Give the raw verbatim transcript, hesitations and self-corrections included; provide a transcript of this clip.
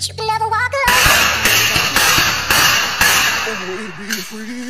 but you can never walk alone. On the way to being free.